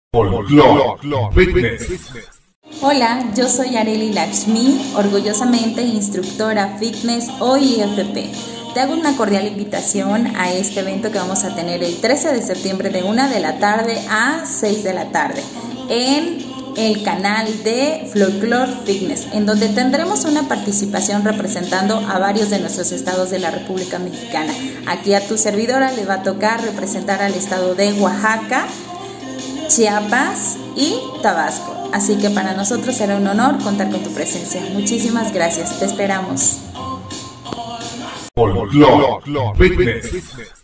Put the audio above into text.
Folklore Fitness. Hola, yo soy Areli Lakshmi, orgullosamente instructora fitness OIFP. Te hago una cordial invitación a este evento que vamos a tener el 13 de septiembre de 1 de la tarde a 6 de la tarde en el canal de Folklore Fitness, en donde tendremos una participación representando a varios de nuestros estados de la República Mexicana. Aquí a tu servidora le va a tocar representar al estado de Oaxaca, Chiapas y Tabasco. Así que para nosotros será un honor contar con tu presencia. Muchísimas gracias, te esperamos. Folklore Fitness.